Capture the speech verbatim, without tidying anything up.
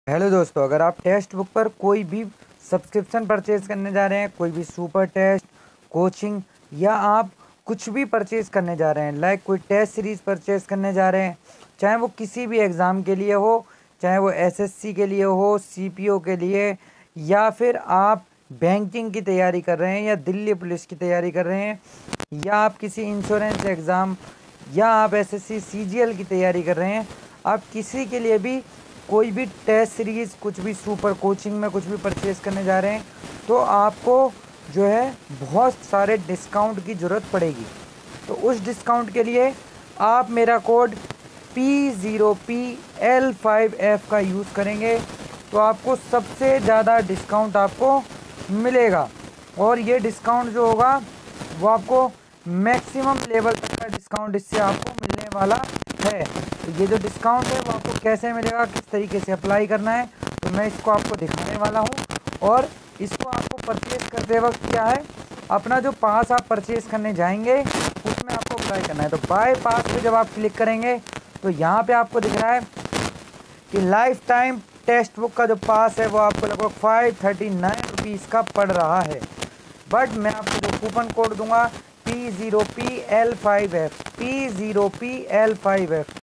Hello दोस्तों, अगर आप टेक्स्ट बुक पर कोई भी सब्सक्रिप्शन परचेज़ करने जा रहे हैं, कोई भी सुपर टेस्ट, कोचिंग या आप कुछ भी परचेज़ करने जा रहे हैं, लाइक कोई टेस्ट सीरीज़ परचेज़ करने जा रहे हैं, चाहे वो किसी भी एग्ज़ाम के लिए हो, चाहे वो एसएससी के लिए हो, सीपीओ के लिए, या फिर आप बैंकिंग की तैयारी कर रहे हैं या दिल्ली पुलिस की तैयारी कर रहे हैं, या आप किसी इंश्योरेंस एग्ज़ाम या आप एसएससी सीजीएल की तैयारी कर रहे हैं, आप किसी के लिए भी कोई भी टेस्ट सीरीज़, कुछ भी सुपर कोचिंग में कुछ भी परचेज़ करने जा रहे हैं, तो आपको जो है बहुत सारे डिस्काउंट की ज़रूरत पड़ेगी। तो उस डिस्काउंट के लिए आप मेरा code P zero P L five F का यूज़ करेंगे तो आपको सबसे ज़्यादा डिस्काउंट आपको मिलेगा। और ये डिस्काउंट जो होगा वो आपको मैक्सिमम लेवल तक का डिस्काउंट इससे आपको मिलने वाला है। तो ये जो डिस्काउंट है वो आपको कैसे मिलेगा, किस तरीके से अप्लाई करना है, तो मैं इसको आपको दिखाने वाला हूँ। और इसको आपको परचेज़ करते वक्त क्या है, अपना जो पास आप परचेज़ करने जाएंगे उसमें आपको अप्लाई करना है। तो बाय पास पे जब आप क्लिक करेंगे तो यहाँ पे आपको दिख रहा है कि लाइफ टाइम टेक्स्ट बुक का जो पास है वो आपको लगभग फाइव थर्टी नाइन रुपीज़ का पड़ रहा है। बट मैं आपको जो कूपन कोड दूंगा P zero P L five F, P zero P L five F,